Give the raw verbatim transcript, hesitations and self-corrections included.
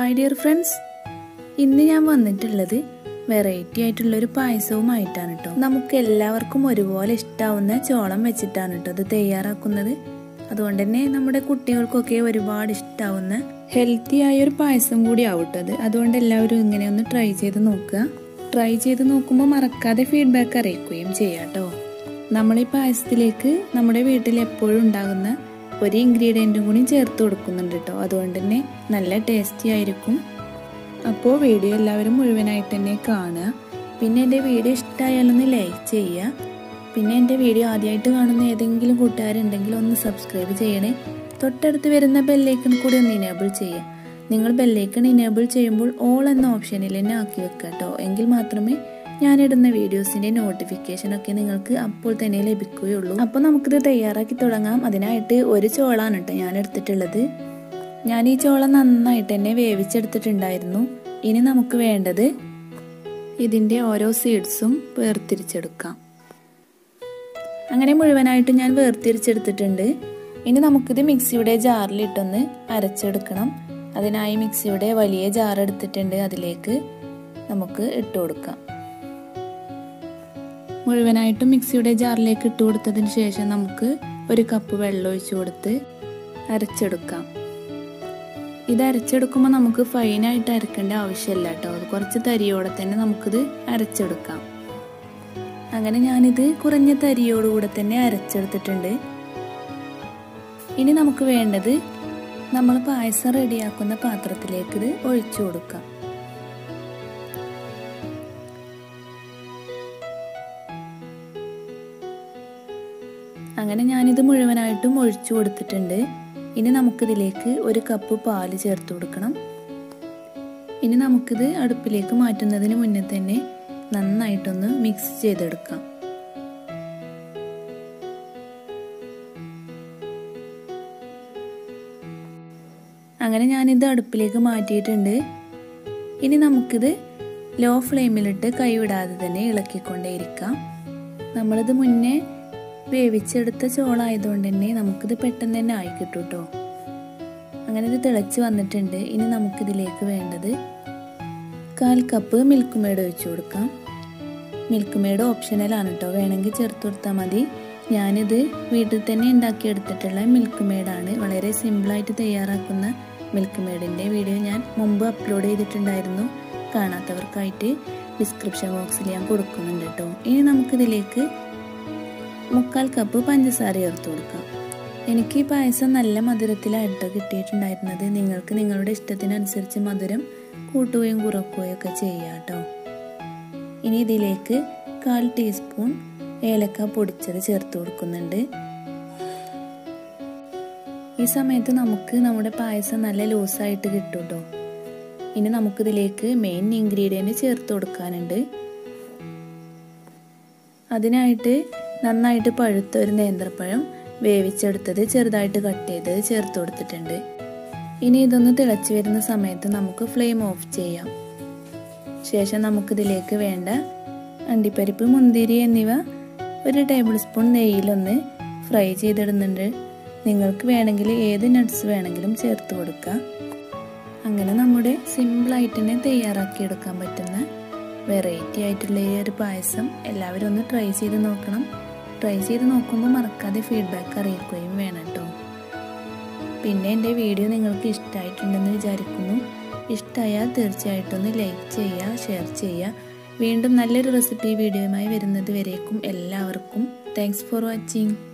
Hi dear friends, ഇന്ന് ഞാൻ വന്നിട്ടുള്ളത് വെറൈറ്റി ആയിട്ടുള്ള ഒരു പായസവുമായിട്ടാണ് കേട്ടോ. നമുക്ക് എല്ലാവർക്കും ഒരുപോലെ ഇഷ്ടാവുന്ന ചോളം വെച്ചിട്ടാണ് കേട്ടോ ഇത് തയ്യാറാക്കുന്നത്. അതുകൊണ്ട് തന്നെ നമ്മുടെ കുട്ടികൾക്കൊക്കെ ഒരുപാട് ഇഷ്ടാവുന്ന ഹെൽത്തി ആയ ഒരു പായസം കൂടി ആവട്ടത്. അതുകൊണ്ട് എല്ലാവരും ഇങ്ങനെ ഒന്ന് ട്രൈ ചെയ്ത് നോക്കുക. ട്രൈ ചെയ്ത് നോക്കുമ്പോൾ മറക്കാതെ ഫീഡ്ബാക്ക് അറിയിക്കുകയും ചെയ്യാം കേട്ടോ. നമ്മൾ ഈ പായസത്തിലേക്ക് നമ്മുടെ വീട്ടിൽ എപ്പോഴും ഉണ്ടാകുന്ന ഒരു ഇൻഗ്രീഡിയൻറ്റും കൂടി ചേർത്ത് കൊടുക്കുന്നുണ്ട് കേട്ടോ. അതുകൊണ്ട് തന്നെ നല്ല ടേസ്റ്റി ആയിരിക്കും. അപ്പോൾ വീഡിയോ എല്ലാവരും മുഴുവനായിട്ട് തന്നെ കാണുക. പിന്നെ എൻ്റെ വീഡിയോ ഇഷ്ടമായാലൊന്ന് ലൈക്ക് ചെയ്യുക. പിന്നെ എൻ്റെ വീഡിയോ ആദ്യമായിട്ട് കാണുന്ന ഏതെങ്കിലും കൂട്ടുകാരുണ്ടെങ്കിൽ ഒന്ന് സബ്സ്ക്രൈബ് ചെയ്യണേ. തൊട്ടടുത്ത് വരുന്ന ബെല്ലൈക്കൺ കൂടി ഒന്ന് ഇനേബിൾ ചെയ്യുക. നിങ്ങൾ ബെല്ലൈക്കൺ ഇനേബിൾ ചെയ്യുമ്പോൾ ഓൾ എന്ന ഓപ്ഷനിൽ തന്നെ ആക്കി വെക്കുക കേട്ടോ. എങ്കിൽ മാത്രമേ ഞാനിടുന്ന വീഡിയോസിൻ്റെ നോട്ടിഫിക്കേഷനൊക്കെ നിങ്ങൾക്ക് അപ്പോൾ തന്നെ ലഭിക്കുകയുള്ളൂ. അപ്പോൾ നമുക്കിത് തയ്യാറാക്കി തുടങ്ങാം. അതിനായിട്ട് ഒരു ചോളാണ് കേട്ടോ ഞാൻ എടുത്തിട്ടുള്ളത്. ഞാൻ ഈ ചോളം നന്നായിട്ട് തന്നെ വേവിച്ചെടുത്തിട്ടുണ്ടായിരുന്നു. ഇനി നമുക്ക് വേണ്ടത് ഇതിൻ്റെ ഓരോ സീഡ്സും വേർതിരിച്ചെടുക്കാം. അങ്ങനെ മുഴുവനായിട്ട് ഞാൻ വേർതിരിച്ചെടുത്തിട്ടുണ്ട്. ഇനി നമുക്കിത് മിക്സിയുടെ ജാറിലിട്ടൊന്ന് അരച്ചെടുക്കണം. അതിനായി മിക്സിയുടെ വലിയ ജാർ എടുത്തിട്ടുണ്ട്. അതിലേക്ക് നമുക്ക് ഇട്ട് കൊടുക്കാം. മുഴുവനായിട്ടും മിക്സിയുടെ ജാറിലേക്ക് ഇട്ട് കൊടുത്തതിന് ശേഷം നമുക്ക് ഒരു കപ്പ് വെള്ളം ഒഴിച്ചു കൊടുത്ത് അരച്ചെടുക്കാം. ഇത് അരച്ചെടുക്കുമ്പോൾ നമുക്ക് ഫൈനായിട്ട് അരക്കേണ്ട ആവശ്യമില്ല കേട്ടോ. അത് കുറച്ച് തരിയോടെ തന്നെ നമുക്കിത് അരച്ചെടുക്കാം. അങ്ങനെ ഞാനിത് കുറഞ്ഞ തരിയോടുകൂടെ തന്നെ അരച്ചെടുത്തിട്ടുണ്ട്. ഇനി നമുക്ക് വേണ്ടത് നമ്മൾ പായസം റെഡിയാക്കുന്ന പാത്രത്തിലേക്ക് ഇത് ഒഴിച്ചു കൊടുക്കാം. അങ്ങനെ ഞാനിത് മുഴുവനായിട്ടും ഒഴിച്ചു കൊടുത്തിട്ടുണ്ട്. ഇനി നമുക്കിതിലേക്ക് ഒരു കപ്പ് പാല് ചേർത്ത് കൊടുക്കണം. ഇനി നമുക്കിത് അടുപ്പിലേക്ക് മാറ്റുന്നതിന് മുന്നേ തന്നെ നന്നായിട്ടൊന്ന് മിക്സ് ചെയ്തെടുക്കാം. അങ്ങനെ ഞാനിത് അടുപ്പിലേക്ക് മാറ്റിയിട്ടുണ്ട്. ഇനി നമുക്കിത് ലോ ഫ്ലെയിമിലിട്ട് കൈവിടാതെ തന്നെ ഇളക്കിക്കൊണ്ടേയിരിക്കാം. നമ്മളിത് മുന്നേ വേവിച്ചെടുത്ത ചോളായതുകൊണ്ട് തന്നെ നമുക്കിത് പെട്ടെന്ന് തന്നെ ആയി കിട്ടും കേട്ടോ. അങ്ങനെ ഇത് തിളച്ച് വന്നിട്ടുണ്ട്. ഇനി നമുക്കിതിലേക്ക് വേണ്ടത് കാൽ കപ്പ് മിൽക്ക് മെയ്ഡ് ഒഴിച്ചു കൊടുക്കാം. മിൽക്ക് മെയ്ഡ് ഓപ്ഷണലാണ് കേട്ടോ, വേണമെങ്കിൽ ചേർത്ത് കൊടുത്താൽ മതി. ഞാനിത് വീട്ടിൽ തന്നെ ഉണ്ടാക്കിയെടുത്തിട്ടുള്ള മിൽക്ക് മെയ്ഡാണ്. വളരെ സിമ്പിളായിട്ട് തയ്യാറാക്കുന്ന മിൽക്ക് മെയ്ഡിൻ്റെ വീഡിയോ ഞാൻ മുമ്പ് അപ്ലോഡ് ചെയ്തിട്ടുണ്ടായിരുന്നു. കാണാത്തവർക്കായിട്ട് ഡിസ്ക്രിപ്ഷൻ ബോക്സിൽ ഞാൻ കൊടുക്കുന്നുണ്ട് കേട്ടോ. ഇനി നമുക്കിതിലേക്ക് മുക്കാൽ കപ്പ് പഞ്ചസാര ചേർത്ത് കൊടുക്കാം. എനിക്ക് ഈ പായസം നല്ല മധുരത്തിലായിട്ടോ കിട്ടിയിട്ടുണ്ടായിരുന്നത്. നിങ്ങൾക്ക് നിങ്ങളുടെ ഇഷ്ടത്തിനനുസരിച്ച് മധുരം കൂട്ടുകയും കുറക്കുകയും ഒക്കെ ചെയ്യാം കേട്ടോ. ഇനി ഇതിലേക്ക് കാൽ ടീസ്പൂൺ ഏലക്ക പൊടിച്ചത് ചേർത്ത് കൊടുക്കുന്നുണ്ട്. ഈ സമയത്ത് നമുക്ക് നമ്മുടെ പായസം നല്ല ലൂസായിട്ട് കിട്ടും കേട്ടോ. ഇനി നമുക്കിതിലേക്ക് മെയിൻ ഇൻഗ്രീഡിയൻറ്റ് ചേർത്ത് കൊടുക്കാനുണ്ട്. അതിനായിട്ട് നന്നായിട്ട് പഴുത്ത ഒരു നേന്ത്രപ്പഴം വേവിച്ചെടുത്തത് ചെറുതായിട്ട് കട്ട് ചെയ്തത് ചേർത്ത് കൊടുത്തിട്ടുണ്ട്. ഇനി ഇതൊന്ന് തിളച്ച് വരുന്ന സമയത്ത് നമുക്ക് ഫ്ലെയിം ഓഫ് ചെയ്യാം. ശേഷം നമുക്കിതിലേക്ക് വേണ്ട അണ്ടിപ്പരിപ്പ്, മുന്തിരി എന്നിവ ഒരു ടേബിൾ സ്പൂൺ നെയ്യിലൊന്ന് ഫ്രൈ ചെയ്തിടുന്നുണ്ട്. നിങ്ങൾക്ക് വേണമെങ്കിൽ ഏത് നട്ട്സ് വേണമെങ്കിലും ചേർത്ത് കൊടുക്കാം. അങ്ങനെ നമ്മുടെ സിമ്പിളായിട്ട് തന്നെ തയ്യാറാക്കിയെടുക്കാൻ പറ്റുന്ന വെറൈറ്റി ആയിട്ടുള്ള ഈ ഒരു പായസം എല്ലാവരും ഒന്ന് ട്രൈ ചെയ്ത് നോക്കണം. ട്രൈ ചെയ്ത് നോക്കുമ്പോൾ മറക്കാതെ ഫീഡ്ബാക്ക് അറിയിക്കുകയും വേണം കേട്ടോ. പിന്നെ എൻ്റെ വീഡിയോ നിങ്ങൾക്ക് ഇഷ്ടമായിട്ടുണ്ടെന്ന് വിചാരിക്കുന്നു. ഇഷ്ടമായാൽ തീർച്ചയായിട്ടും ഒന്ന് ലൈക്ക് ചെയ്യുക, ഷെയർ ചെയ്യുക. വീണ്ടും നല്ലൊരു റെസിപ്പി വീഡിയോയുമായി വരുന്നത് വരേക്കും എല്ലാവർക്കും താങ്ക്സ് ഫോർ വാച്ചിങ്.